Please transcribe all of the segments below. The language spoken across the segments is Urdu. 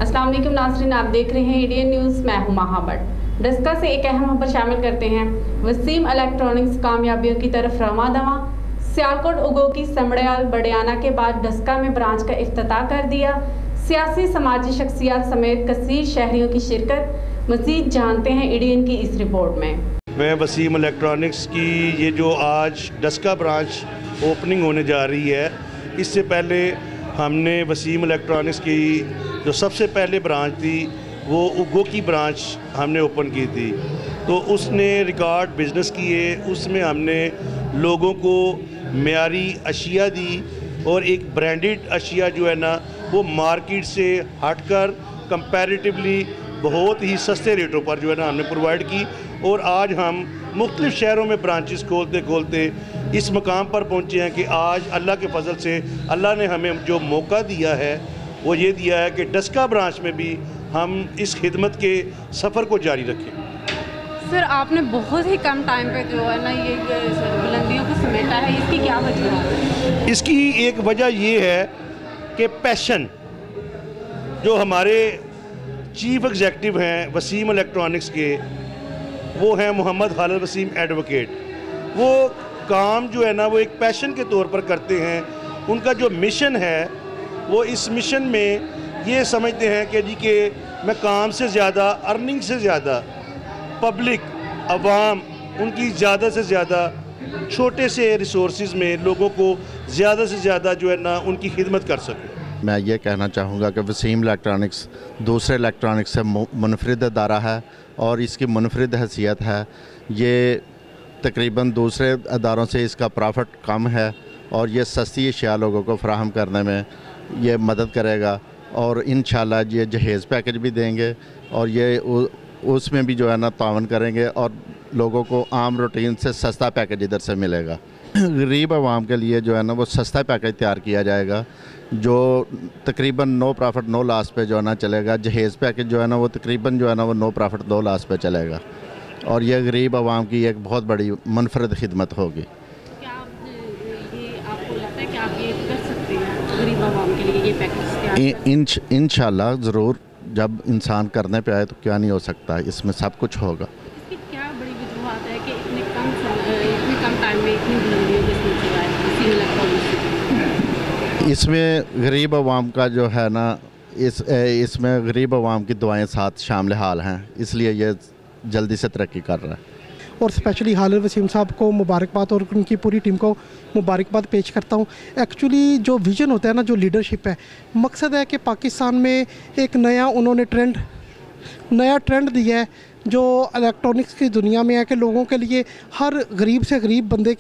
अस्सलाम वालेकुम नाज़रीन, आप देख रहे हैं एडीएन न्यूज़। मैं हूं महाबट। डस्का से एक अहम खबर शामिल करते हैं। वसीम इलेक्ट्रॉनिक्स कामयाबियों की तरफ रवां-दवां। सियालकोट उगो की समड़याल बड़ियाना के बाद डस्का में ब्रांच का इफ्तिताह कर दिया। सियासी समाजी शख्सियात समेत कसीर शहरियों की शिरकत। मज़ीद जानते हैं एडीएन की इस रिपोर्ट में। मैं वसीम इलेक्ट्रॉनिक्स की ये जो आज डस्का ब्रांच ओपनिंग होने जा रही है, इससे पहले हमने वसीम इलेक्ट्रॉनिक्स की जो सबसे पहले ब्रांच थी वो उगो की ब्रांच हमने ओपन की थी, तो उसने रिकॉर्ड बिज़नेस किए। उसमें हमने लोगों को मेयारी अशिया दी और एक ब्रांडेड अशिया जो है ना वो मार्केट से हटकर कंपैरेटिवली बहुत ही सस्ते रेटों पर जो है ना हमने प्रोवाइड की। और आज हम मुख्तलिफ शहरों में ब्रांचेस खोलते खोलते इस मकाम पर पहुँचे हैं कि आज अल्लाह के फजल से अल्लाह ने हमें जो मौका दिया है वो ये दिया है कि डस्का ब्रांच में भी हम इस खिदमत के सफ़र को जारी रखें। सर, आपने बहुत ही कम टाइम पे जो है ना ये बुलंदियों को समेटा है, इसकी क्या वजह है? इसकी एक वजह ये है कि पैशन जो हमारे चीफ एग्जेक्टिव हैं वसीम इलेक्ट्रॉनिक्स के, वो हैं मोहम्मद खालिद वसीम एडवोकेट। वो काम जो है ना वो एक पैशन के तौर पर करते हैं। उनका जो मिशन है वो इस मिशन में ये समझते हैं कि जी कि मैं काम से ज़्यादा, अर्निंग से ज़्यादा पब्लिक अवाम उनकी ज़्यादा से ज़्यादा छोटे से रिसोर्सेज में लोगों को ज़्यादा से ज़्यादा जो है ना उनकी खिदमत कर सकें। मैं ये कहना चाहूँगा कि वसीम इलेक्ट्रॉनिक्स दूसरे इलेक्ट्रॉनिक्स से मुनफरिद अदारा है और इसकी मुनफरिद हैसियत है। ये तकरीबन दूसरे अदारों से इसका प्रॉफिट कम है और ये सस्ती अशिया लोगों को फराहम करने में ये मदद करेगा। और इंशाल्लाह ये जहेज़ पैकेज भी देंगे और ये उसमें भी जो है ना तावन करेंगे और लोगों को आम रूटीन से सस्ता पैकेज इधर से मिलेगा। गरीब आवाम के लिए जो है ना वो सस्ता पैकेज तैयार किया जाएगा जो तकरीबन नो प्रॉफिट नो लॉस पे जो है ना चलेगा। जहेज़ पैकेज जो है ना वो तकरीबन जो है ना वो नो प्रॉफिट नो लॉस पे चलेगा और ये गरीब आवाम की एक बहुत बड़ी मुनफरद खिदमत होगी। क्या आपको लगता है कि आप ये कर सकते हैं गरीब आवाम के लिए ये पैकेज? इंशाल्लाह ज़रूर, जब इंसान करने पे आए तो क्या नहीं हो सकता, इसमें सब कुछ होगा। इसकी क्या बड़ी वजूहत है कि इतने कम टाइम में इतनी बुलंदियों के सिलसिले वसीम इलेक्ट्रॉनिक्स? इसमें गरीब आवाम का जो है ना इसमें गरीब आवाम की दुआएं साथ शामिल हाल हैं, इसलिए ये जल्दी से तरक्की कर रहा है। और स्पेशली खालिद वसीम साहब को मुबारकबाद और उनकी पूरी टीम को मुबारकबाद पेश करता हूँ। एक्चुअली जो विज़न होता है ना, जो लीडरशिप है, मकसद है कि पाकिस्तान में एक उन्होंने नया ट्रेंड दिया है जो इलेक्ट्रॉनिक्स की दुनिया में है कि लोगों के लिए हर गरीब से गरीब बंदे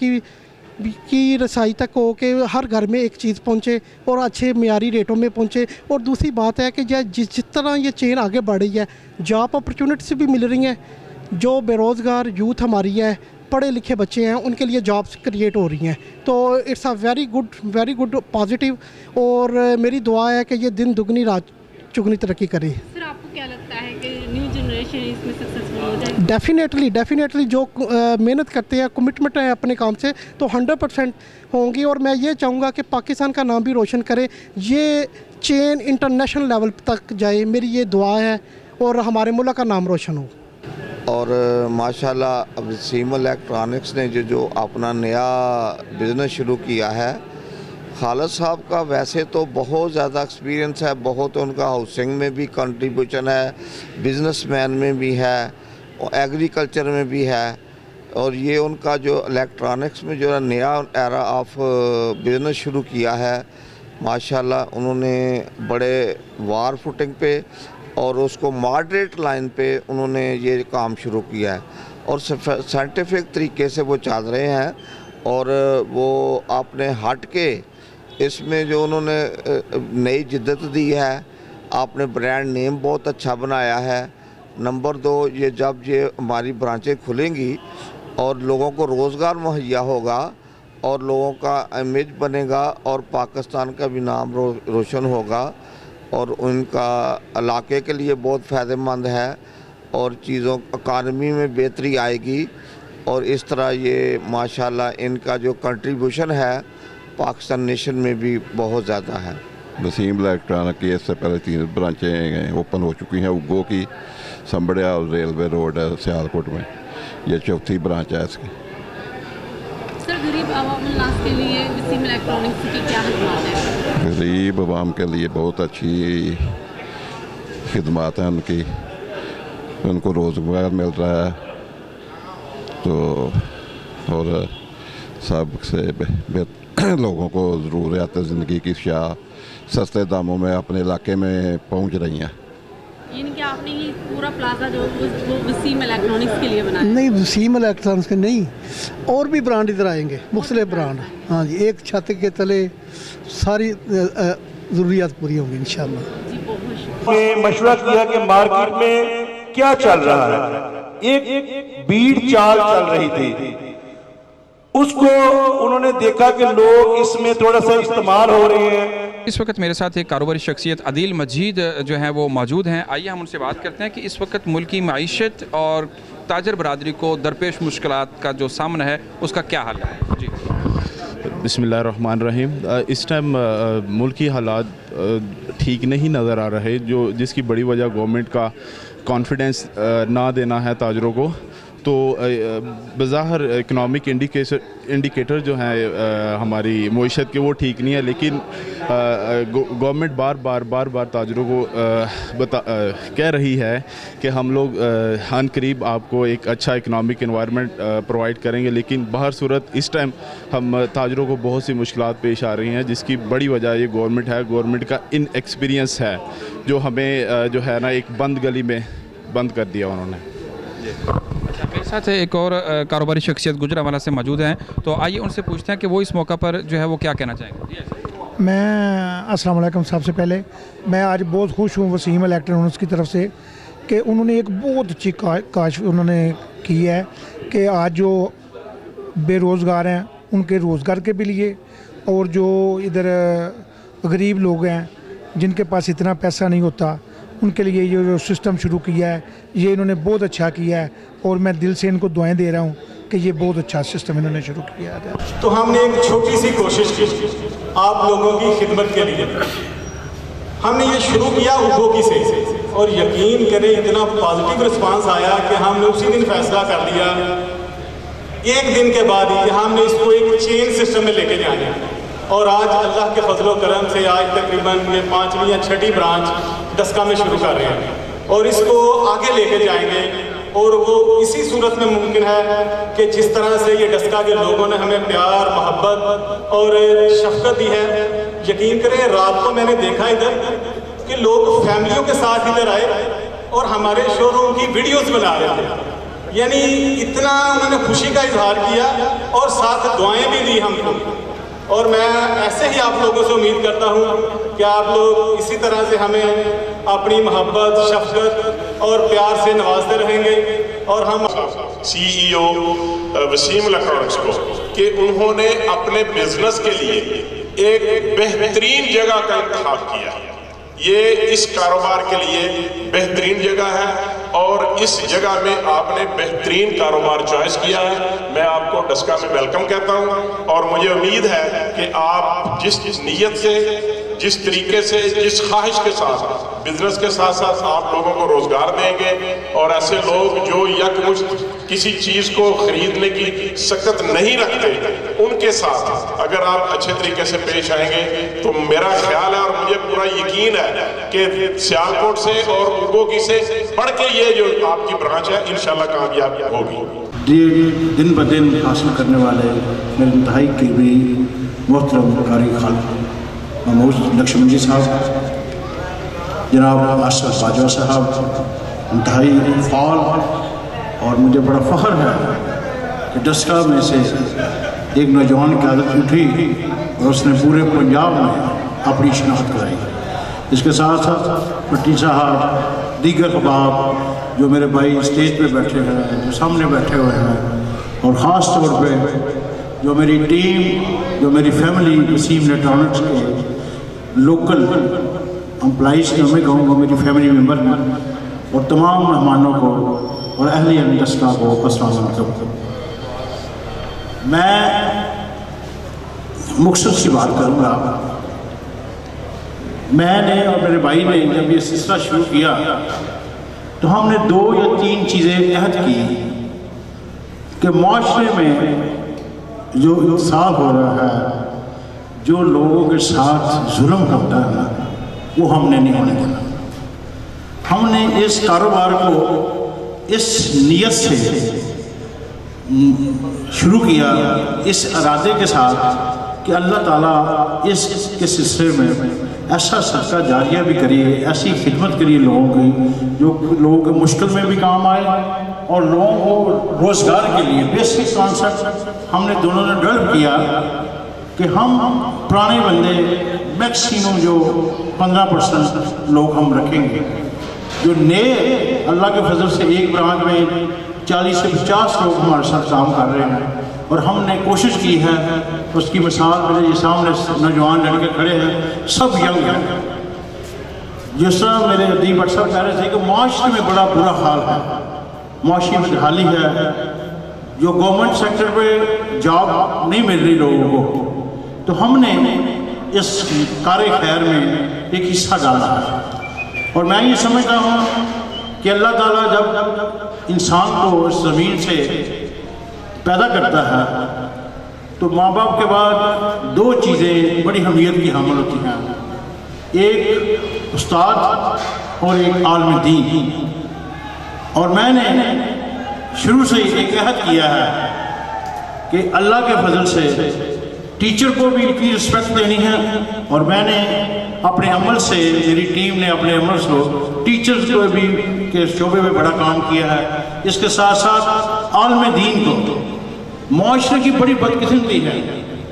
की रसाई तक हो कि हर घर में एक चीज़ पहुँचे और अच्छे मियारी रेटों में पहुँचे। और दूसरी बात है कि जिस तरह ये चेन आगे बढ़ रही है, जॉब अपॉर्चुनिटीज़ भी मिल रही हैं। जो बेरोज़गार यूथ हमारी है, पढ़े लिखे बच्चे हैं, उनके लिए जॉब्स क्रिएट हो रही हैं। तो it's a very good positive. और मेरी दुआ है कि ये दिन दुगनी रात चुगनी तरक्की करे। सर, आपको क्या लगता है कि न्यू जनरेशन इसमें सक्सेसफुल हो जाएगी? डेफिनेटली जो मेहनत करते हैं, कमिटमेंट है अपने काम से, तो 100% होंगी। और मैं ये चाहूँगा कि पाकिस्तान का नाम भी रोशन करे, ये चेन इंटरनेशनल लेवल तक जाए, मेरी ये दुआ है, और हमारे मुल्क का नाम रोशन हो। और माशाल्लाह वसीम इलेक्ट्रॉनिक्स ने जो अपना नया बिज़नेस शुरू किया है, खालिद साहब का वैसे तो बहुत ज़्यादा एक्सपीरियंस है, बहुत उनका हाउसिंग में भी कंट्रीब्यूशन है, बिजनेसमैन में भी है और एग्रीकल्चर में भी है। और ये उनका जो इलेक्ट्रॉनिक्स में जो नया एरा ऑफ बिज़नेस शुरू किया है, माशाल्लाह उन्होंने बड़े वार फुटिंग पे और उसको मॉडरेट लाइन पे उन्होंने ये काम शुरू किया है और साइंटिफिक तरीके से वो चल रहे हैं। और वो आपने हट के इसमें जो उन्होंने नई जिद्दत दी है, आपने ब्रांड नेम बहुत अच्छा बनाया है। नंबर 2, ये जब ये हमारी ब्रांचें खुलेंगी और लोगों को रोज़गार मुहैया होगा और लोगों का इमेज बनेगा और पाकिस्तान का भी नाम रोशन होगा और उनका इलाके के लिए बहुत फ़ायदेमंद है और चीज़ों इकानमी में बेहतरी आएगी। और इस तरह ये माशाल्लाह इनका जो कंट्रीब्यूशन है पाकिस्तान नेशन में भी बहुत ज़्यादा है। वसीम इलेक्ट्रॉनिक की इससे पहले 3 ब्रांचें ओपन हो चुकी हैं। उगो की, संबड़िया और रेलवे रोड है सियालकोट में, ये 4थी ब्रांच है इसकी। सर, गरीब आवाम के लिए वसीम इलेक्ट्रॉनिक्स की क्या खिदमत है? गरीब आवाम के लिए बहुत अच्छी खिदमत हैं उनकी, उनको रोज़गार मिल रहा है तो, और सबसे लोगों को ज़रूरियात ज़िंदगी की अशिया सस्ते दामों में अपने इलाके में पहुंच रही हैं। यानी कि आपने ये पूरा प्लाजा जो वो वसीम इलेक्ट्रॉनिक्स के लिए बनाया? नहीं, वसीम इलेक्ट्रॉनिक्स के नहीं, और भी ब्रांड इधर आएंगे, मुख्तलिफ ब्रांड। हाँ जी, एक छत के तले सारी ज़रूरियात पूरी होंगी इंशाल्लाह। ने मशवरा किया कि मार्केट में क्या चल रहा है, एक भीड़ चाल चल रही थी, उसको उन्होंने देखा कि लोग इसमें थोड़ा सा इस्तेमाल हो रहे हैं। इस वक्त मेरे साथ एक कारोबारी शख्सियत आदिल मजीद जो है वो मौजूद हैं। आइए हम उनसे बात करते हैं कि इस वक्त मुल्की माइशत और ताजर बरादरी को दरपेश मुश्किलात का जो सामना है उसका क्या हल है? जी बिस्मिल्लाहिर्रहमानिर्रहीम। इस टाइम मुल्की हालात ठीक नहीं नज़र आ रहे, जिसकी बड़ी वजह गवर्नमेंट का कॉन्फिडेंस ना देना है ताजरों को। तो बज़ाहिर इकनॉमिक इंडिकेटर जो हैं हमारी मईशत के वो ठीक नहीं है, लेकिन गवर्नमेंट बार बार ताजरों को कह रही है कि हम लोग अनकरीब आपको एक अच्छा इकनॉमिक एनवायरनमेंट प्रोवाइड करेंगे, लेकिन बाहर सूरत इस टाइम हम ताजरों को बहुत सी मुश्किलात पेश आ रही हैं, जिसकी बड़ी वजह ये गवर्नमेंट है। गवर्नमेंट का इन एक्सपीरियंस है जो हमें जो है ना एक बंद गली में बंद कर दिया उन्होंने। मेरे साथ एक और कारोबारी शख्सियत गुजरांवाला से मौजूद हैं, तो आइए उनसे पूछते हैं कि वो इस मौका पर जो है वो क्या कहना चाहेंगे। मैं अस्सलाम वालेकुम। सबसे पहले मैं आज बहुत खुश हूँ वसीम इलेक्ट्रॉनिक्स की तरफ से कि उन्होंने एक बहुत अच्छी काश उन्होंने की है कि आज जो बेरोज़गार हैं उनके रोज़गार के भी लिए, और जो इधर गरीब लोग हैं जिनके पास इतना पैसा नहीं होता उनके लिए ये जो सिस्टम शुरू किया है ये इन्होंने बहुत अच्छा किया है, और मैं दिल से इनको दुआएं दे रहा हूँ कि ये बहुत अच्छा सिस्टम इन्होंने शुरू किया है। तो हमने एक छोटी सी कोशिश की आप लोगों की खिदमत के लिए। हमने ये शुरू किया उगोकी से, और यकीन करें इतना पॉजिटिव रिस्पांस आया कि हमने उसी दिन फैसला कर लिया, एक दिन के बाद ही हमने इसको एक चेन सिस्टम में लेके जाना है। और आज अल्लाह के फजलो करम से आज तकरीबन ये 5वीं या 6ठी ब्रांच डस्का में शुरू कर रहे हैं, और इसको आगे लेके जाएंगे। और वो इसी सूरत में मुमकिन है कि जिस तरह से ये डस्का के लोगों ने हमें प्यार, मोहब्बत और शफकत दी है, यकीन करें रात को मैंने देखा इधर कि लोग फैमिलियों के साथ इधर आए और हमारे शोरूम की वीडियोस बना रहे थे। यानी इतना उन्होंने खुशी का इजहार किया और साथ दुआएं भी दी हमको। और मैं ऐसे ही आप लोगों से उम्मीद करता हूँ कि आप लोग इसी तरह से हमें अपनी मोहब्बत, शफकत और प्यार से नवाजते रहेंगे। और हम CEO वसीम इलेक्ट्रॉनिक्स को कि उन्होंने अपने बिजनेस के लिए एक बेहतरीन जगह का इंतखाब किया। ये इस कारोबार के लिए बेहतरीन जगह है, और इस जगह में आपने बेहतरीन कारोबार चॉइस किया है। मैं आपको डस्का में वेलकम कहता हूं, और मुझे उम्मीद है कि आप जिस नीयत से, जिस तरीके से, जिस ख्वाहिश के साथ बिजनेस के साथ साथ आप लोगों को रोजगार देंगे, और ऐसे लोग जो यकमुश्त किसी चीज को खरीदने की सकत नहीं रखते, उनके साथ अगर आप अच्छे तरीके से पेश आएंगे तो मेरा ख्याल है और मुझे पूरा यकीन है कि सियालकोट से और उगोकी से बढ़ के ये जो आपकी ब्रांच है इंशाल्लाह कामयाब होगी। दिन ब दिन हासिल करने वाले मेरे इंतहाई क़रीबी मोहतरम कारी खालिद महमूद लक्ष्मण जी साहब, जनाब अशरफ बाजवा साहब इंतहाई फ़ाल, और मुझे बड़ा फ़ख्र है कि डस्का में से एक नौजवान की आदत उठी और उसने पूरे पंजाब में अपनी शनाख्त कराई। इसके साथ साथ भट्टी साहब, दीगर अहबाब जो मेरे भाई स्टेज पे बैठे हैं, जो सामने बैठे हुए हैं, और ख़ास तौर पे जो मेरी टीम, जो मेरी फैमिली वसीम इलेक्ट्रॉनिक्स के लोकल एम्प्लॉइज़ के मैं कहूँगा मेरी फैमिली मेम्बर हैं, और तमाम मेहमानों को और अहले डस्का को अस्सलाम वालेकुम। मैं मुख्तसर सी बात करूँगा। میں نے اور میرے بھائی نے جب یہ سلسلہ شروع کیا تو ہم نے 2 یا 3 چیزیں عہد کی کہ معاشرے میں جو انصاف ہو رہا ہے، جو لوگوں کے ساتھ ظلم ہوتا ہے نا، وہ ہم نے نہیں ہونے دینا۔ ہم نے اس کاروبار کو اس نیت سے شروع کیا، اس ارادے کے ساتھ کہ اللہ تعالیٰ اس کے سلسلے میں ایسا صدقہ جاریہ بھی کریے، ایسی خدمت کریے لوگوں کی جو لوگوں کے مشکل میں بھی کام آئے، اور لوگوں کو روزگار کے لیے بیسک کانسیپٹ ہم نے دونوں نے ڈیولپ کیا کہ ہم پرانے بندے میکسیمم جو 15% لوگ ہم رکھیں گے، جو نئے اللہ کے فضل سے ایک برانچ میں 40 سے 50 لوگ ہمارے ساتھ کام کر رہے ہیں، اور ہم نے کوشش کی ہے، اس کی مثال میرے یہ سامنے نوجوان لڑکے کھڑے ہیں، سب ینگ ہیں۔ جس طرح میرے ادیب بٹ صاحب کہہ رہے تھے کہ معاشرے میں بڑا برا حال ہے، معاشی بدحالی ہے، جو گورنمنٹ سیکٹر پہ جاب نہیں مل رہی لوگوں کو، تو ہم نے اس کار خیر میں ایک حصہ ڈالا ہے۔ اور میں یہ سمجھتا ہوں کہ اللہ تعالیٰ جب انسان کو اس زمین سے پیدا کرتا ہے تو ماں باپ کے بعد 2 چیزیں بڑی اہمیت کی حامل ہوتی ہیں، ایک استاد اور ایک عالم دین۔ اور میں نے شروع سے ایک عہد کیا ہے کہ اللہ کے فضل سے ٹیچر کو بھی اتنی رسپیکٹ دینی ہے، اور میں نے اپنے عمل سے، میری ٹیم نے اپنے عمل سے ٹیچرز کو بھی کے شعبے میں بڑا کام کیا ہے۔ اس کے ساتھ ساتھ عالم دین کو، معاشرے کی بڑی بدقسمتی ہے،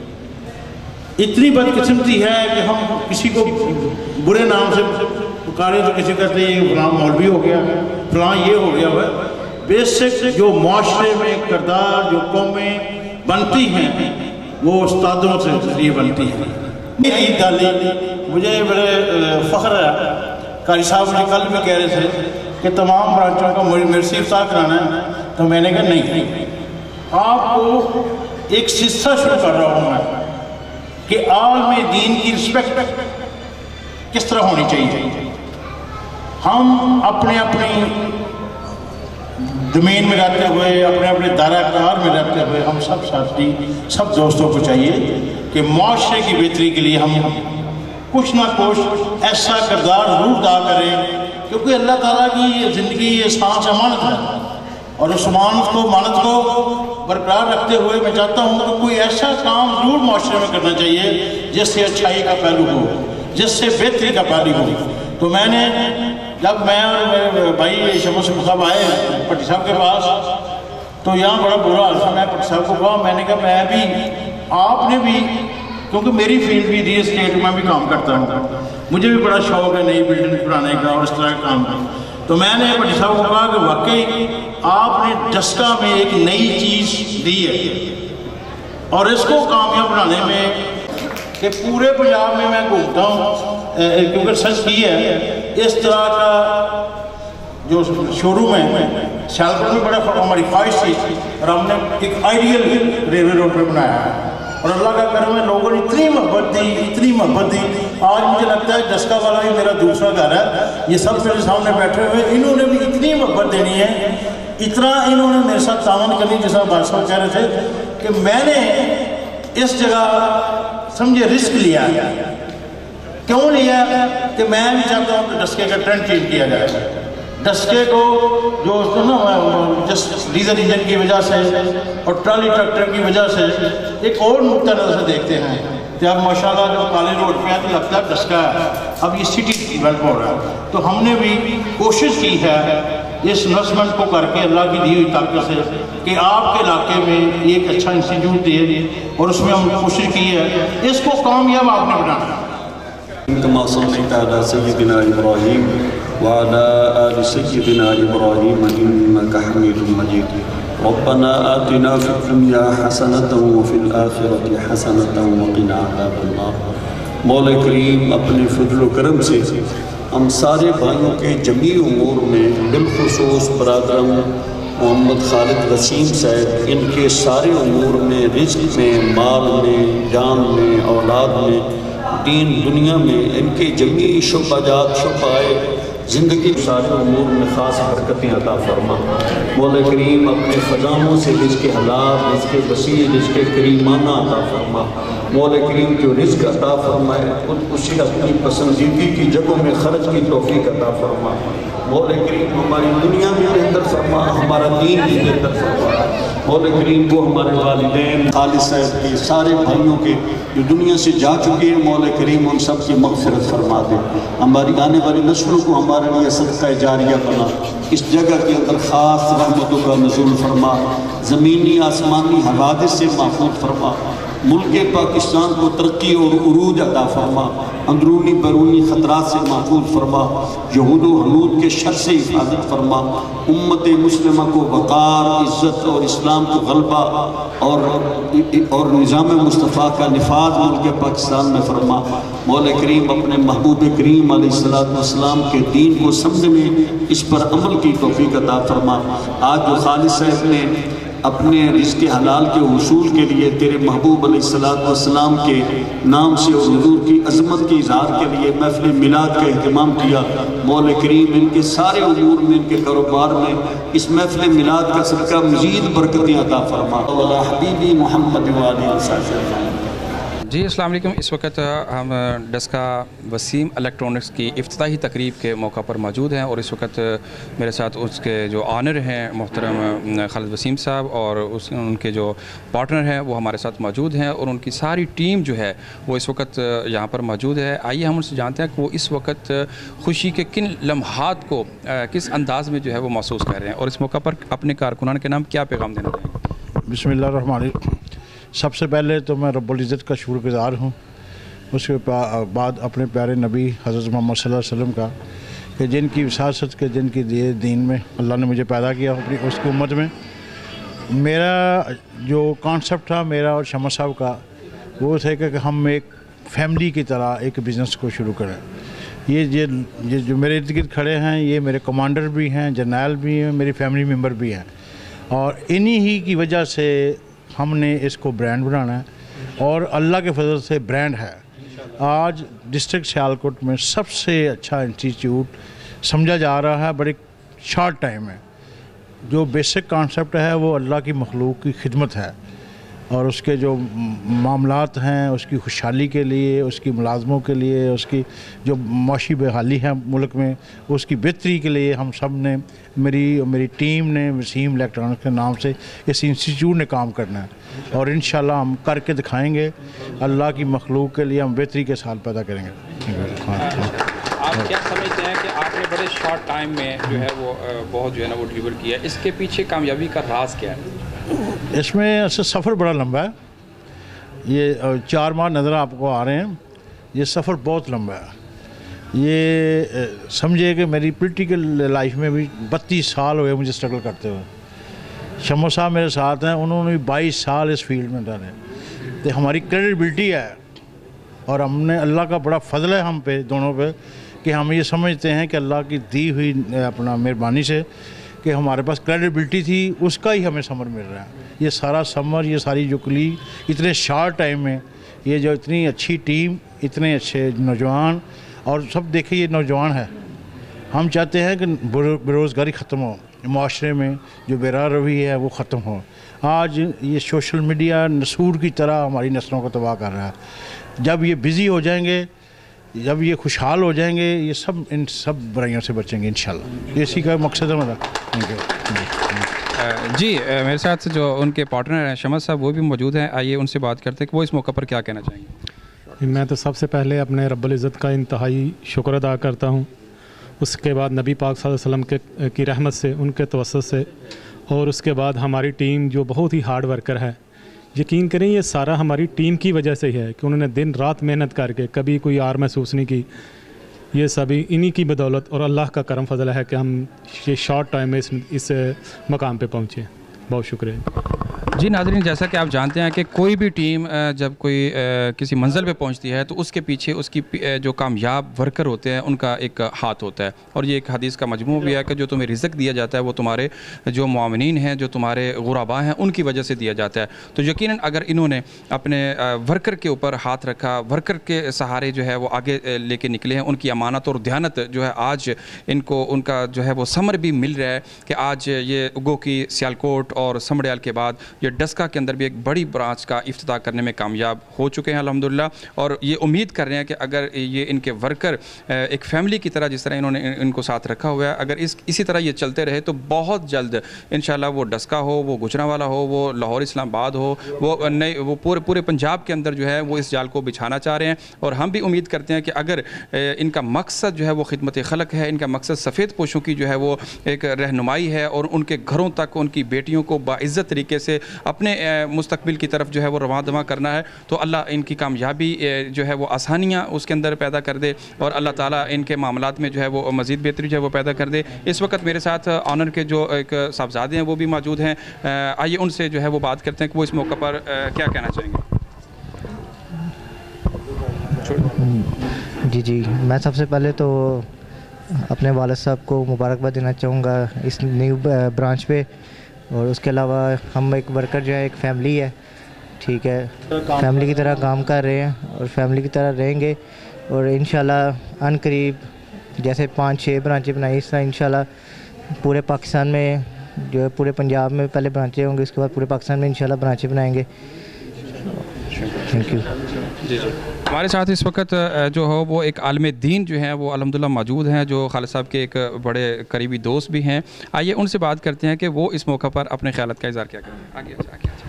اتنی بدقسمتی ہے کہ ہم کسی کو برے نام سے پکارے تو کسی کہتے ہیں یہ فلاں مولوی ہو گیا، فلاں یہ ہو گیا ہے۔ بیسک جو معاشرے میں کردار جو قومیں بنتی ہیں وہ استادوں سے ذریعے بنتی ہیں۔ میری تعلیم مجھے بڑے فخر ہے، قاری صاحب مجھے کل بھی کہہ رہے تھے کہ تمام برانچوں کو مرسی افتتاح کرانا ہے، تو میں نے کہا نہیں، آپ کو ایک سلسلہ شروع کر رہا ہوں میں کہ عالم دین کی رسپیکٹ کس طرح ہونی چاہیے۔ ہم اپنے زمین میں رہتے ہوئے، اپنے دائرہ کار میں رہتے ہوئے، ہم سب ساتھی، سب دوستوں کو چاہیے کہ معاشرے کی بہتری کے لیے ہم کچھ نہ کچھ ایسا کردار ضرور ادا کریں، کیونکہ اللہ تعالیٰ کی یہ زندگی یہ سانس امانت ہے، اور اس امانت کو برقرار رکھتے ہوئے میں چاہتا ہوں کہ کوئی ایسا کام ضرور معاشرے میں کرنا چاہیے جس سے اچھائی کا پہلو ہو، جس سے بہتری کا پہلو ہو۔ تو میں نے جب میں اور میرے بھائی شمس صاحب آئے پٹی صاحب کے پاس، تو یہاں بڑا برا حال تھا۔ میں پٹی صاحب کو کہا، میں نے کہا میں بھی، آپ نے بھی، کیونکہ میری فیلڈ بھی ریل اسٹیٹ میں بھی کام کرتا ہوں، مجھے بھی بڑا شوق ہے نئی بلڈنگ بنانے کا اور اس طرح کا کام کا۔ تو میں نے پٹی صاحب کو کہا کہ واقعی آپ نے ڈسکا میں ایک نئی چیز دی ہے، اور اس کو کامیاب بنانے میں کہ پورے پنجاب میں میں گھومتا ہوں، کیونکہ سچ کی ہے اس طرح کا جو شو روم ہے سیالکوٹ میں بڑا ہماری خواہش تھی، اور ہم نے ایک آئیڈیل ریلوے روڈ پہ بنایا ہے، اور اللہ کا کرم ہے لوگوں نے اتنی محبت دی۔ آج مجھے لگتا ہے ڈسکا والا ہی میرا دوسرا گھر ہے، یہ سب میرے سامنے بیٹھے ہوئے، انہوں نے بھی اتنی محبت دینی ہے، اتنا انہوں نے میرے ساتھ تعاون کرنی، جیسا بھائی صاحب کہہ رہے تھے کہ میں نے اس جگہ سمجھے رسک لیا ہے۔ کیوں لیا کہ میں بھی چاہتا ہوں کہ ڈسکے کا ٹرینڈ چینج کیا جائے، ڈسکے کو جو جس ڈیزل انجن کی وجہ سے اور ٹرالی ٹریکٹر کی وجہ سے ایک اور نقطہ نظر سے دیکھتے ہیں کہ اب ماشاءاللہ جو کالے روڈ پہ ہے تو لگتا ہے ڈسکا ہے، اب یہ سٹی ڈیولپ ہو رہا ہے۔ تو ہم نے بھی کوشش کی ہے اس انویسٹمنٹ کو کر کے اللہ کی دی ہوئی طاقت سے کہ آپ کے علاقے میں ایک اچھا انسٹیٹیوٹ دے، اور اس میں ہم نے کوشش کی ہے اس کو کامیاب آپ نے بنانا۔ كما صليت على سيدنا إبراهيم وعلى آل سيدنا إبراهيم إنك حميد مجيد ربنا آتنا في الدنيا حسنة وفي الآخرة حسنة وقنا عذاب النار۔ مولا کریم اپنے فضل و کرم سے ہم سارے بھائیوں کے جمیع امور میں، بالخصوص برادرم محمد خالد وسیم صاحب، ان کے سارے امور میں، رزق میں، مال میں، جان میں، اولاد میں دین دنیا میں ان کے جمیع شعبات شعبائے زندگی سارے امور میں خاص برکتیں عطا فرما۔ مولا کریم اپنے خزانوں سے رزق حلال، رزق وسیع، رزق کریمانہ عطا فرما۔ مولا کریم جو رزق عطا فرمائے خود اسی اپنی پسندیدگی کی جگہوں میں خرچ کی توفیق عطا فرما۔ مولا کریم ہماری دنیا بھی بہتر فرما، ہمارا دین بھی بہتر فرما۔ مولا کریم کو ہمارے والدین، خالد صاحب کے سارے بھائیوں کے جو دنیا سے جا چکے ہیں، مولا کریم ان سب کی مغفرت فرما دے۔ ہماری آنے والی نسلوں کو ہمارے لیے صدقہ جاریہ بنا، اس جگہ کے اندر خاص رحمتوں کا نزول فرما، زمینی آسمانی حوادث سے محفوظ فرما، ملک پاکستان کو ترقی اور عروج عطا فرما، اندرونی بیرونی خطرات سے محفوظ فرما، یہود و حنود کے شر سے حفاظت فرما، امت مسلمہ کو وقار، عزت اور اسلام کو غلبہ اور نظام مصطفیٰ کا نفاذ ملک پاکستان میں فرما۔ مولا کریم اپنے محبوب کریم علیہ السلام کے دین کو سمجھنے، اس پر عمل کی توفیق عطا فرما۔ آج جو خالد صاحب نے اپنے رزق حلال کے حصول کے لیے تیرے محبوب علیہ السلام کے نام سے اور حضور کی عظمت کے اظہار کے لیے محفل میلاد کا اہتمام کیا، مولا کریم ان کے سارے امور میں، ان کے کاروبار میں اس محفل میلاد کا صدقہ مزید برکتیں عطا فرما۔ وعلی حبیبی محمد وعلی وسلم۔ جی السلام علیکم۔ اس وقت ہم ڈسکا وسیم الیکٹرانکس کی افتتاحی تقریب کے موقع پر موجود ہیں، اور اس وقت میرے ساتھ اس کے جو آنر ہیں محترم خالد وسیم صاحب، اور ان کے جو پارٹنر ہیں وہ ہمارے ساتھ موجود ہیں، اور ان کی ساری ٹیم جو ہے وہ اس وقت یہاں پر موجود ہے۔ آئیے ہم ان سے جانتے ہیں کہ وہ اس وقت خوشی کے کن لمحات کو کس انداز میں جو ہے وہ محسوس کر رہے ہیں، اور اس موقع پر اپنے کارکنان کے نام کیا پیغام دینا چاہیں گے۔ بسم اللہ الرحمن الرحیم۔ سب سے پہلے تو میں رب العزت کا شکر گزار ہوں، اس کے بعد اپنے پیارے نبی حضرت محمد صلی اللہ علیہ وسلم کا، کہ جن کی وراثت کے جن کی دیے دین میں اللہ نے مجھے پیدا کیا اپنی اس کی امت میں۔ میرا جو کانسیپٹ تھا میرا اور شمع صاحب کا، وہ تھے کہ ہم ایک فیملی کی طرح ایک بزنس کو شروع کریں۔ یہ جو میرے ارد گرد کھڑے ہیں یہ میرے کمانڈر بھی ہیں، جرنیل بھی ہیں، میری فیملی ممبر بھی ہیں، اور انہی ہی کی وجہ سے ہم نے اس کو برانڈ بنانا ہے، اور اللہ کے فضل سے برانڈ ہے۔ آج ڈسٹرکٹ سیالکوٹ میں سب سے اچھا انسٹیٹیوٹ سمجھا جا رہا ہے، بڑے شارٹ ٹائم میں۔ جو بیسک کانسیپٹ ہے وہ اللہ کی مخلوق کی خدمت ہے، اور اس کے جو معاملات ہیں اس کی خوشحالی کے لیے، اس کی ملازموں کے لیے، اس کی جو معاشی بحالی ہے ملک میں اس کی بہتری کے لیے ہم سب نے، میری ٹیم نے وسیم الیکٹرانکس کے نام سے اس انسٹیٹیوٹ نے کام کرنا ہے، اور انشاءاللہ ہم کر کے دکھائیں گے۔ اللہ کی مخلوق کے لیے ہم بہتری کے سال پیدا کریں گے۔ آپ کیا سمجھتے ہیں کہ آپ نے بڑے شارٹ ٹائم میں جو ہے وہ بہت جو ہے نا وہ ڈلیور کیا، اس کے پیچھے کامیابی کا راز کیا ہے؟ اس میں سفر بڑا لمبا ہے، یہ 4 ماہ نظر آپ کو آ رہے ہیں، یہ سفر بہت لمبا ہے۔ یہ سمجھے کہ میری پولیٹیکل لائف میں بھی 32 سال ہوئے مجھے سٹرگل کرتے ہوئے۔ شمع صاحب میرے ساتھ ہیں، انہوں نے بھی 22 سال اس فیلڈ میں ڈالے، تو ہماری کریڈیبلٹی ہے، اور ہم نے اللہ کا بڑا فضل ہے ہم پہ دونوں پہ، کہ ہم یہ سمجھتے ہیں کہ اللہ کی دی ہوئی اپنا مہربانی سے کہ ہمارے پاس کریڈیبلٹی تھی، اس کا ہی ہمیں ثمر مل رہا ہے۔ یہ سارا ثمر، یہ ساری جو کلی اتنے شارٹ ٹائم میں، یہ جو اتنی اچھی ٹیم، اتنے اچھے نوجوان، اور سب دیکھیں یہ نوجوان ہے۔ ہم چاہتے ہیں کہ بے روزگاری ختم ہو، معاشرے میں جو بے راہ روی ہے وہ ختم ہو۔ آج یہ سوشل میڈیا نسور کی طرح ہماری نسلوں کو تباہ کر رہا ہے۔ جب یہ بزی ہو جائیں گے، جب یہ خوشحال ہو جائیں گے، یہ سب ان سب برائیوں سے بچیں گے انشاءاللہ۔ اسی کا مقصد ہے میرا۔ جی میرے ساتھ جو ان کے پارٹنر ہیں شمع صاحب وہ بھی موجود ہیں، آئیے ان سے بات کرتے ہیں کہ وہ اس موقع پر کیا کہنا چاہیں گے۔ میں تو سب سے پہلے اپنے رب العزت کا انتہائی شکر ادا کرتا ہوں، اس کے بعد نبی پاک صلی اللہ علیہ وسلم کی رحمت سے، ان کے توسط سے، اور اس کے بعد ہماری ٹیم جو بہت ہی ہارڈ ورکر ہے۔ یقین کریں یہ سارا ہماری ٹیم کی وجہ سے ہی ہے کہ انہوں نے دن رات محنت کر کے کبھی کوئی آر محسوس نہیں کی، یہ سبھی انہی کی بدولت اور اللہ کا کرم فضل ہے کہ ہم یہ شارٹ ٹائم میں اس مقام پہ پہنچے۔ بہت شکریہ۔ جی ناظرین، جیسا کہ آپ جانتے ہیں کہ کوئی بھی ٹیم جب کوئی کسی منزل پہ پہنچتی ہے تو اس کے پیچھے اس کی جو کامیاب ورکر ہوتے ہیں ان کا ایک ہاتھ ہوتا ہے، اور یہ ایک حدیث کا مجموع بھی ہے کہ جو تمہیں رزق دیا جاتا ہے وہ تمہارے جو معاونین ہیں، جو تمہارے غرباء ہیں، ان کی وجہ سے دیا جاتا ہے۔ تو یقیناً اگر انہوں نے اپنے ورکر کے اوپر ہاتھ رکھا، ورکر کے سہارے جو ہے وہ آگے لے کے نکلے ہیں، ان کی امانت اور دیانت جو ہے آج ان کا جو ہے وہ ثمر بھی مل رہا ہے کہ آج یہ اگو کی سیالکوٹ اور سمڑیال کے بعد یہ ڈسکا کے اندر بھی ایک بڑی برانچ کا افتتاح کرنے میں کامیاب ہو چکے ہیں الحمدللہ، اور یہ امید کر رہے ہیں کہ اگر یہ ان کے ورکر ایک فیملی کی طرح جس طرح انہوں نے ان کو ساتھ رکھا ہوا ہے، اگر اسی طرح یہ چلتے رہے تو بہت جلد انشاءاللہ وہ ڈسکا ہو، وہ گجرانوالہ ہو، وہ لاہور اسلام آباد ہو، وہ پورے پنجاب کے اندر جو ہے وہ اس جال کو بچھانا چاہ رہے ہیں۔ اور ہم بھی امید کرتے ہیں کہ اگر ان کا مقصد جو ہے وہ خدمت خلق ہے، ان کا مقصد سفید پوشوں کی جو ہے وہ ایک رہنمائی ہے اور ان کے گھروں تک ان کی بیٹیوں کو باعزت طریقے سے اپنے مستقبل کی طرف جو ہے وہ رواں دواں کرنا ہے، تو اللہ ان کی کامیابی جو ہے وہ آسانیاں اس کے اندر پیدا کر دے، اور اللہ تعالیٰ ان کے معاملات میں جو ہے وہ مزید بہتری جو ہے وہ پیدا کر دے۔ اس وقت میرے ساتھ آنر کے جو ایک صاحبزادے ہیں وہ بھی موجود ہیں، آئیے ان سے جو ہے وہ بات کرتے ہیں کہ وہ اس موقع پر کیا کہنا چاہیں گے۔ جی میں سب سے پہلے تو اپنے والد صاحب کو مبارکباد دینا چاہوں گا اس نیو برانچ پہ، اور اس کے علاوہ ہم ایک ورکر جو ہے ایک فیملی ہے، ٹھیک ہے، فیملی کی طرح کام کر رہے ہیں اور فیملی کی طرح رہیں گے، اور انشاءاللہ ان قریب جیسے 5-6 برانچیں بنائی اس طرح انشاءاللہ پورے پاکستان میں جو ہے پورے پنجاب میں پہلے برانچیں ہوں گے، اس کے بعد پورے پاکستان میں انشاءاللہ برانچیں بنائیں گے۔ Thank you. جی ہمارے ساتھ اس وقت جو ہو وہ ایک عالم دین جو ہیں وہ الحمدللہ موجود ہیں، جو خالد صاحب کے ایک بڑے قریبی دوست بھی ہیں، آئیے ان سے بات کرتے ہیں کہ وہ اس موقع پر اپنے خیالات کا اظہار کیا کریں گے۔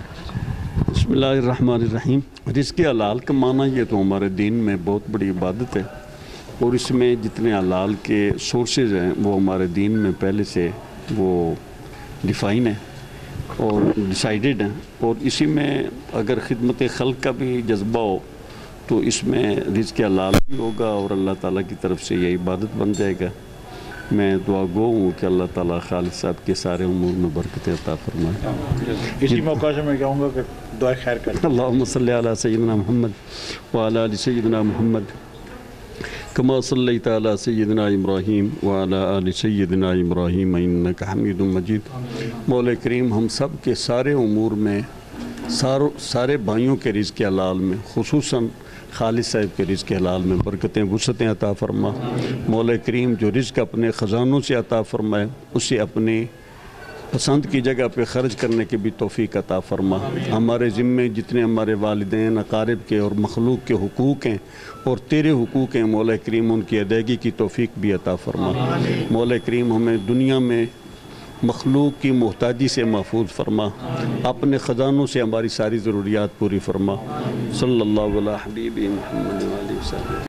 بسم اللہ الرحمن الرحیم۔ رزق حلال کمانا یہ تو ہمارے دین میں بہت بڑی عبادت ہے، اور اس میں جتنے حلال کے سورسز ہیں وہ ہمارے دین میں پہلے سے وہ ڈیفائن ہیں اور ڈیسائیڈڈ ہیں، اور اسی میں اگر خدمت خلق کا بھی جذبہ ہو تو اس میں رزق حلال بھی ہوگا اور اللہ تعالیٰ کی طرف سے یہ عبادت بن جائے گا۔ میں دعا گو ہوں کہ اللہ تعالیٰ خالد صاحب کے سارے امور میں برکت عطا فرمائے۔ اسی موقع سے میں کہوں گا کہ دعا خیر کریں۔ اللہم صلی علی سیدنا محمد وعلی آل سیدنا محمد کما صلیت علی سیدنا ابراہیم وعلی آل سیدنا ابراہیم انک حمید مجید۔ مولا کریم ہم سب کے سارے امور میں، سارے بھائیوں کے رزق حلال میں، خصوصاً خالد صاحب کے رزق حلال میں برکتیں وسعتیں عطا فرما۔ مولا کریم جو رزق اپنے خزانوں سے عطا فرمائے اسے اپنی پسند کی جگہ پہ خرچ کرنے کی بھی توفیق عطا فرما۔ ہمارے ذمے جتنے ہمارے والدین، اقارب کے اور مخلوق کے حقوق ہیں اور تیرے حقوق ہیں، مولا کریم ان کی ادائیگی کی توفیق بھی عطا فرما۔ مولا کریم ہمیں دنیا میں مخلوق کی محتاجی سے محفوظ فرما، اپنے خزانوں سے ہماری ساری ضروریات پوری فرما۔ صلی اللہ علیہ حبیب محمد علیہ وسلم۔